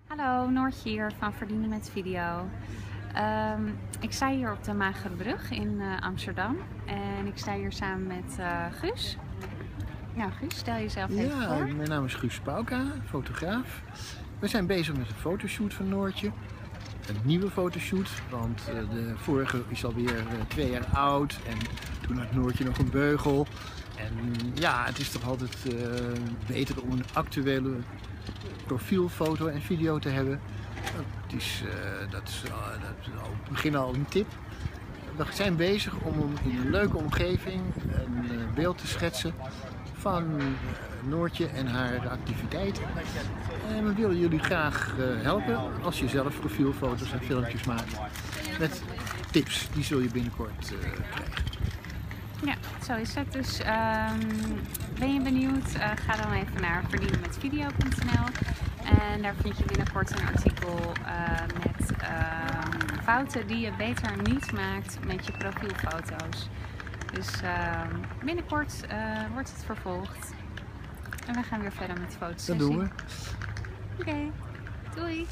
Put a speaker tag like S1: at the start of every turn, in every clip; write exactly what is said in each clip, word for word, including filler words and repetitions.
S1: Hallo, Noortje hier van Verdienen met Video. Um, ik sta hier op de Magere Brug in uh, Amsterdam en ik sta hier samen met uh, Guus. Nou Guus, stel jezelf even
S2: ja,
S1: voor.
S2: Mijn naam is Guus Spauka, fotograaf. We zijn bezig met een fotoshoot van Noortje. Een nieuwe fotoshoot, want uh, de vorige is alweer uh, twee jaar oud en toen had Noortje nog een beugel. En ja, het is toch altijd uh, beter om een actuele profielfoto en video te hebben. Het is, uh, dat is, uh, dat is al het begin al een tip. We zijn bezig om in een leuke omgeving een uh, beeld te schetsen van uh, Noortje en haar activiteiten. En we willen jullie graag uh, helpen als je zelf profielfoto's en filmpjes maakt met tips. Die zul je binnenkort uh, krijgen.
S1: Ja, zo is het. Dus um, ben je benieuwd? Uh, ga dan even naar verdienen met video punt n l en daar vind je binnenkort een artikel uh, met uh, fouten die je beter niet maakt met je profielfoto's. Dus uh, binnenkort uh, wordt het vervolgd en we gaan weer verder met foto's.
S2: Dat doen we.
S1: Oké, okay. Doei!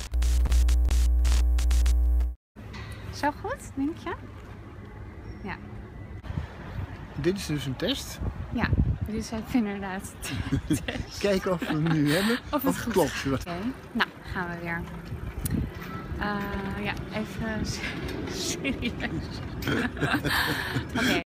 S1: Zo goed, denk je? Ja.
S2: Dit is dus een test.
S1: Ja, dit is even inderdaad een test.
S2: Kijken of we hem nu hebben,
S1: of het
S2: of het klopt.
S1: Oké, okay. Nou gaan we weer. Uh, ja, even serieus. Oké. Okay.